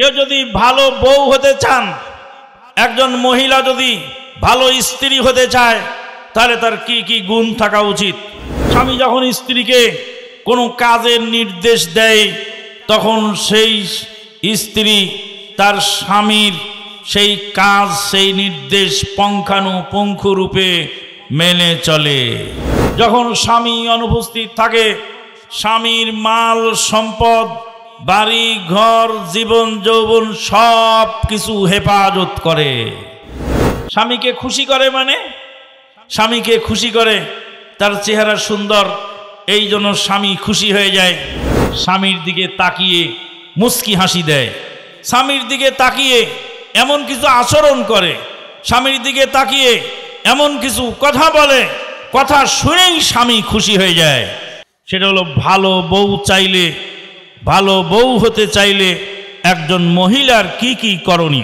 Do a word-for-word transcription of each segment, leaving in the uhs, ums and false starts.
কেউ যদি ভালো বউ হতে চান, একজন মহিলা যদি ভালো স্ত্রী হতে চায়, তাহলে তার কি কি গুণ থাকা উচিত? স্বামী যখন স্ত্রীকে কোনো কাজের নির্দেশ দেয়, তখন সেই স্ত্রী তার স্বামীর সেই কাজ, সেই নির্দেশ পুঙ্খানুপুঙ্খ রূপে মেনে চলে। যখন স্বামী অনুপস্থিত থাকে, স্বামীর মাল সম্পদ, বাড়ি ঘর, জীবন যৌবন সব কিছু হেফাজত করে। স্বামীকে খুশি করে মানে স্বামীকে খুশি করে, তার চেহারা সুন্দর, এই জন্য স্বামী খুশি হয়ে যায়। স্বামীর দিকে তাকিয়ে মুস্কি হাসি দেয়, স্বামীর দিকে তাকিয়ে এমন কিছু আচরণ করে, স্বামীর দিকে তাকিয়ে এমন কিছু কথা বলে, কথা শুনেই স্বামী খুশি হয়ে যায়। সেটা হলো ভালো বউ চাইলে, ভালো বউ হতে চাইলে একজন মহিলার কি কি করণীয়।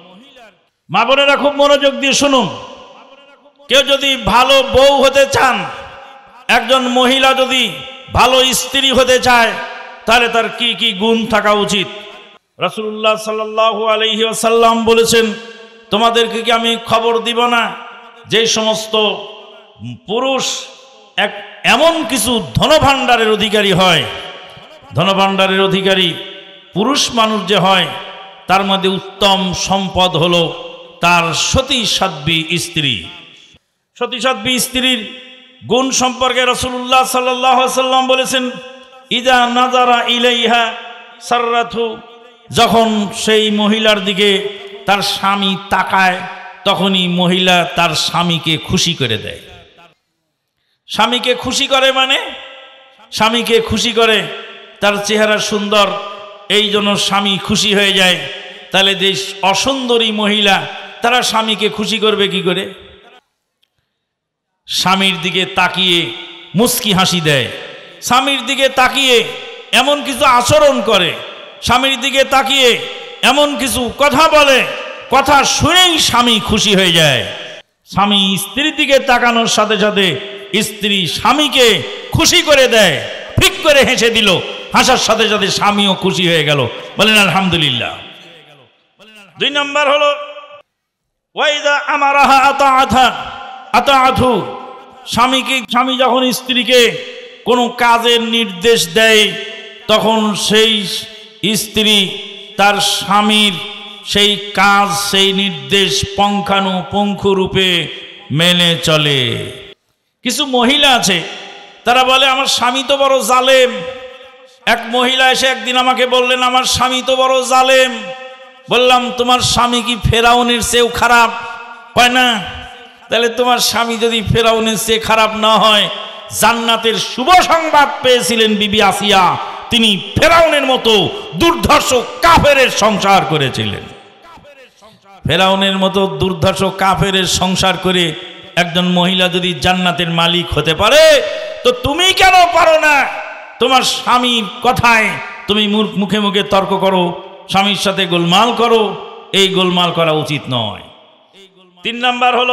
মা বোনেরা খুব মনোযোগ দিয়ে শুনুন। কেউ যদি ভালো বউ হতে চান, একজন মহিলা যদি ভালো স্ত্রী হতে চায়, তাহলে তার কি কি গুণ থাকা উচিত? রাসূলুল্লাহ সাল্লাল্লাহু আলাইহি ওয়াসাল্লাম বলেছেন, তোমাদেরকে কি আমি খবর দিব না যে সমস্ত পুরুষ এক এমন কিছু ধনভাণ্ডারের অধিকারী হয়, ধনভাণ্ডারের অধিকারী পুরুষ মানুষ যে হয়, তার মধ্যে উত্তম সম্পদ হলো তার সতী সাধ্বী স্ত্রী। সতী সাধ্বী স্ত্রীর গুণ সম্পর্কে রাসূলুল্লাহ সাল্লাল্লাহু আলাইহি ওয়াসাল্লাম বলেছেন, ইজা নাজারা ইলাইহা সাররাতু, যখন সেই মহিলার দিকে তার স্বামী তাকায়, তখনই মহিলা তার স্বামীকে খুশি করে দেয়। স্বামীকে খুশি করে মানে স্বামীকে খুশি করে, তার চেহারা সুন্দর, এই জন্য স্বামী খুশি হয়ে যায়। তাহলে যে অসুন্দরী মহিলা, তারা স্বামীকে খুশি করবে কি করে? স্বামীর দিকে তাকিয়ে মুস্কি হাসি দেয়, স্বামীর দিকে তাকিয়ে এমন কিছু আচরণ করে, স্বামীর দিকে তাকিয়ে এমন কিছু কথা বলে, কথা শুনেই স্বামী খুশি হয়ে যায়। স্বামী স্ত্রীর দিকে তাকানোর সাথে সাথে স্ত্রী স্বামীকে খুশি করে দেয়, ঠিক করে হেসে দিল, হাসার সাথে সাথে স্বামীও খুশি হয়ে গেল। বলেন আলহামদুলিল্লাহ। দুই নম্বর হলো ওয়াইদা আমারাহা আতাআথা আতাআথু, স্বামীকে স্বামী যখন স্ত্রীকে কোনো কাজের নির্দেশ দেয়, তখন সেই স্ত্রী তার স্বামীর সেই কাজ, সেই নির্দেশ পুঙ্খানুপুঙ্খ রূপে মেনে চলে। কিছু মহিলা আছে, তারা বলে আমার স্বামী তো বড় জালেম। এক মহিলা এসে একদিন আমাকে বললেন, আমার স্বামী তো বড় জালেম। বললাম, তোমার স্বামী কি ফেরাউনের চেয়েও খারাপ? হয় না। তাহলে তোমার স্বামী যদি ফেরাউনের চেয়ে খারাপ না হয়, জান্নাতের শুভ সংবাদ পেয়েছিলেন বিবি আসিয়া, তিনি ফেরাউনের মতো দুর্ধর্ষ কাফেরের সংসার করেছিলেন। ফেরাউনের মতো দুর্ধর্ষ কাফেরের সংসার করে একজন মহিলা যদি জান্নাতের মালিক হতে পারে, তো তুমি কেন পারো না? তোমার স্বামীর কথায় তুমি মুখে মুখে তর্ক করো, স্বামীর সাথে গোলমাল করো, এই গোলমাল করা উচিত নয়। তিন নাম্বার হলো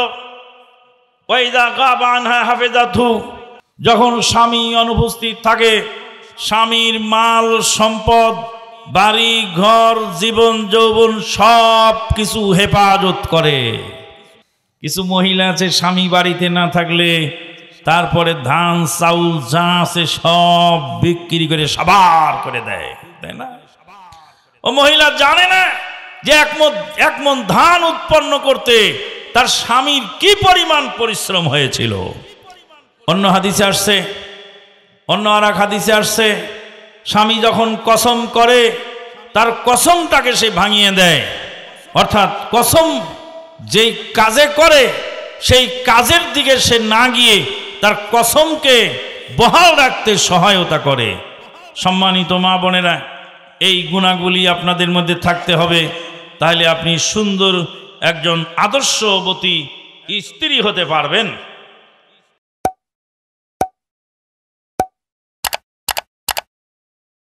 ওয়াইদা গাবা আনহা হাফিজাতহু, যখন স্বামী অনুপস্থিত থাকে, স্বামীর মাল সম্পদ, বাড়ি ঘর, জীবন যৌবন সব কিছু হেফাজত করে। কিছু মহিলা আছে, স্বামী বাড়িতে না থাকলে তারপরে ধান চাউল যা আছে সব বিক্রি করে সাবার করে দেয়, তাই না? ও মহিলা জানে না যে এক মন এক মন ধান উৎপন্ন করতে তার স্বামীর কি পরিমাণ পরিশ্রম হয়েছিল। অন্য হাদিসে আসছে, অন্য আর এক হাদিসে আসছে, স্বামী যখন কসম করে, তার কসমটাকে সে ভাঙিয়ে দেয়। অর্থাৎ কসম যেই কাজে করে, সেই কাজের দিকে সে না গিয়ে তার কসমকে বহাল রাখতে সহায়তা করে। সম্মানিত মা বোনেরা, এই গুণাগুলি আপনাদের মধ্যে থাকতে হবে, তাহলে আপনি সুন্দর একজন আদর্শবতী স্ত্রী হতে পারবেন।